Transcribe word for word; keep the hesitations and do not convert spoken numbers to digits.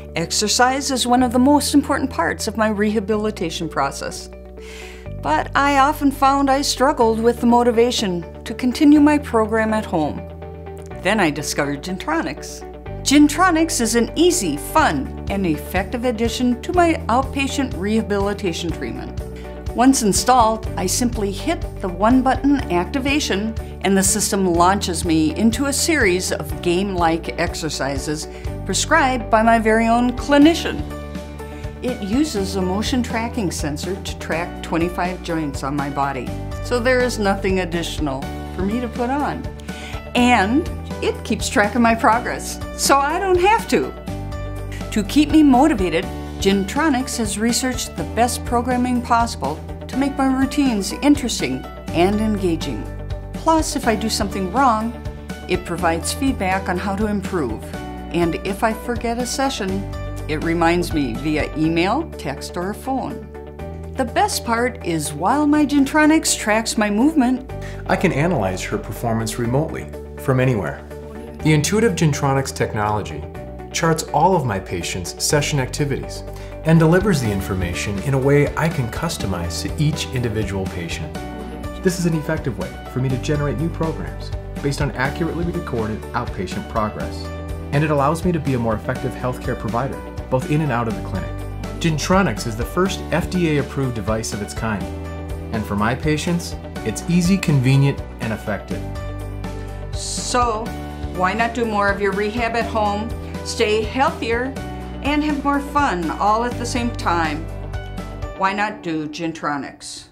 Exercise is one of the most important parts of my rehabilitation process. But I often found I struggled with the motivation to continue my program at home. Then I discovered Gentronics. Gentronics is an easy, fun, and effective addition to my outpatient rehabilitation treatment. Once installed, I simply hit the one-button activation and the system launches me into a series of game-like exercises prescribed by my very own clinician. It uses a motion tracking sensor to track twenty-five joints on my body, so there is nothing additional for me to put on. And it keeps track of my progress, so I don't have to. To keep me motivated, Gentronics has researched the best programming possible to make my routines interesting and engaging. Plus, if I do something wrong, it provides feedback on how to improve. And if I forget a session, it reminds me via email, text, or phone. The best part is while my Gentronics tracks my movement, I can analyze her performance remotely from anywhere. The intuitive Gentronics technology charts all of my patients' session activities and delivers the information in a way I can customize to each individual patient. This is an effective way for me to generate new programs based on accurately recorded outpatient progress, and it allows me to be a more effective healthcare provider, both in and out of the clinic. Gentronics is the first F D A-approved device of its kind, and for my patients, it's easy, convenient, and effective. So, why not do more of your rehab at home, stay healthier, and have more fun all at the same time? Why not do Gentronics?